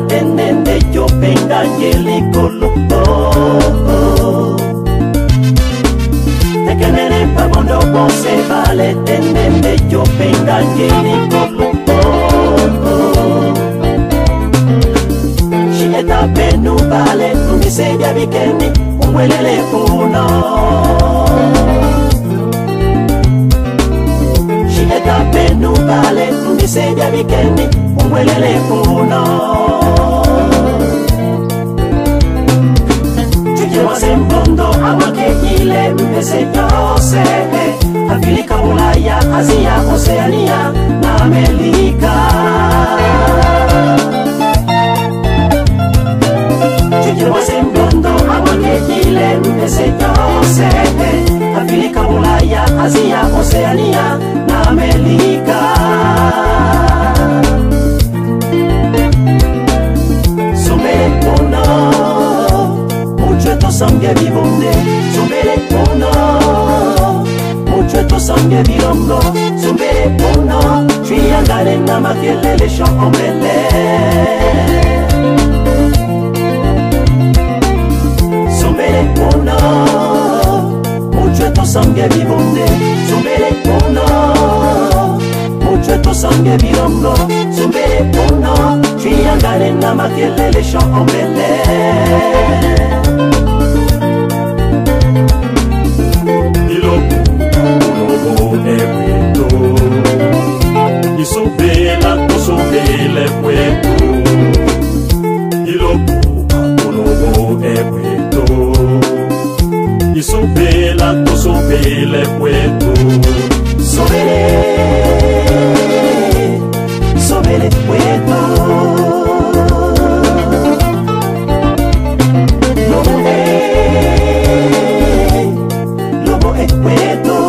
tenende yo venga angelicolo. Te que nene pa bondo bose vale tenende yo venga angelicolo. Si eta benu vale mi sedia vikeni umwelele uno. Si eta benu vale mi sedia vikeni umwelele uno. Sembondo amake ile mpese yose Afrika, Ulaya, Asia, Oceania na Amerika. Chikiwa sembondo amake ile mpese yose Afrika, Ulaya, Asia, Oceania na Amerika. Somele uno mucho sangue vivonde, sumbere uno, mucho sangue vilongo, sumbere uno, triangale na makelele shombele. Sumbere uno, mucho sangue vivonde, sumbere uno, mucho sangue vilongo, sumbere uno, triangale na makelele shombele. Isobela tosobele pueto Iloku akunobo epueto Isobela tosobele pueto Sobele pueto Lobo es pueto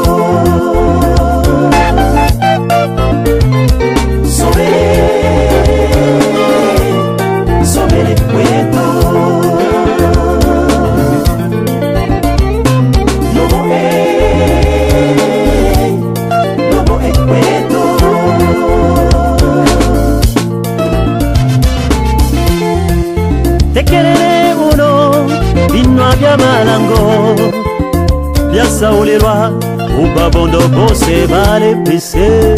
malango Biasa ulirwa ubabondo bose vale pese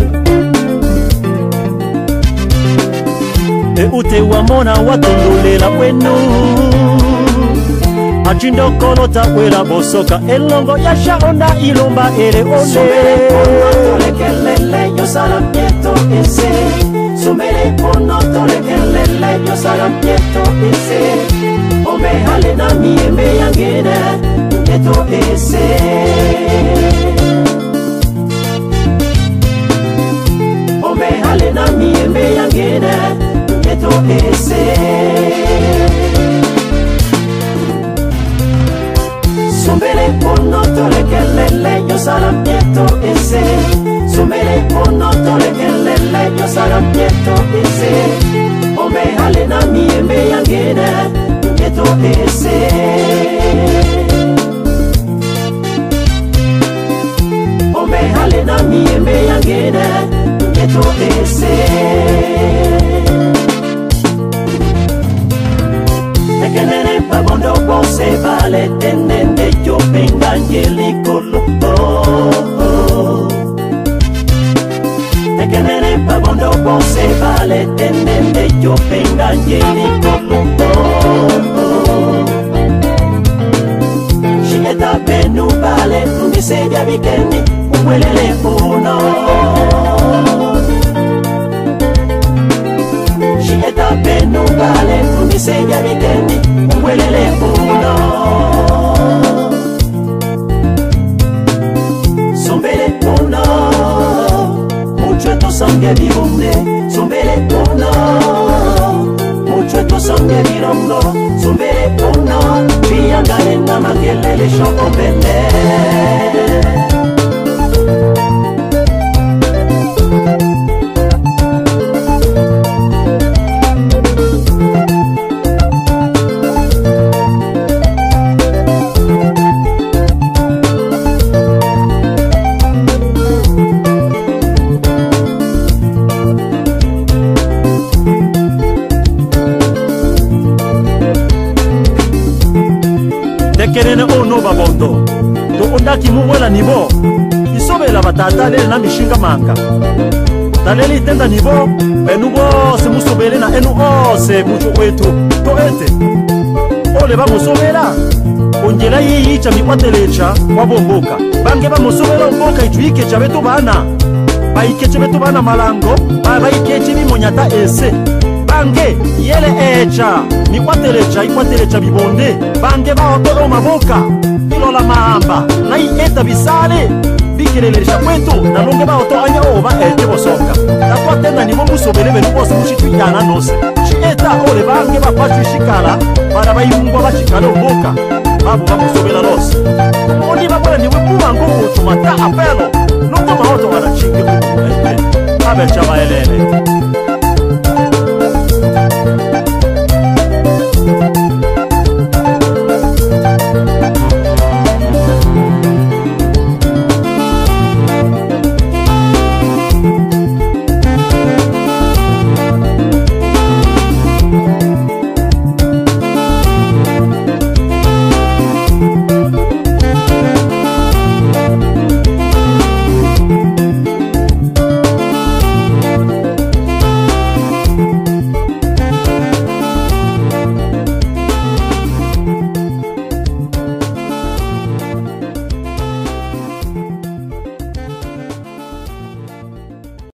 E ute wamona watondulela wenu Achindo kolota wela bosoka elongo ya shaonda ilomba ele ole Sumere pono tolekelele yo salamieto ese Sumere pono tolekelele yo salamieto ese Ome hale na miembe yangene Eto ese Ome hale na miembe yangene Eto ese Sumbele pono tolekelele yo salamieto ese Sumbele pono tolekelele yo salamieto ese Ome hale na miembe yangene Eto ese Ome hale na miembe yangene Eto ese Tekenene babondo bose vale tenende yo venga angelicolo Tekenene babondo bose vale tenende yo venga angelicolo Shieta benu vale mi sedia vikeni umwelele uno Shieta benu vale mi sedia vikeni umwelele uno Sombele uno mucho sangue vivonde Sombele uno mucho sangue vilongo Sombele uno triangale na makelele shombele bikerene ono babondo to ondaki muwela nibo isobela batata lele na mishinga manga taleli tenda nibo benu bose musobele na enu ose mucho wetu to ete ole bamusobela ongela yiyicha mikwatelecha wabomboka bange bamusobela omboka ituike chabetu bana baikeche betu bana malango baikeche bimonyata ese bange yele echa mikwatelecha ikwatelecha bibonde bange baoto maboka ilola mahamba na ieta bisale bikelelesha kwetu na longe baoto anya oba ete bosoka takwatenda nibo musobele benu bose mushituyana nose chieta ole bange bapachu shikala para bayungwa bachikala omboka babo bamusobela lose oni babola niwe kubango mutumata apelo longo maoto barachinge ku ete abe chabaelele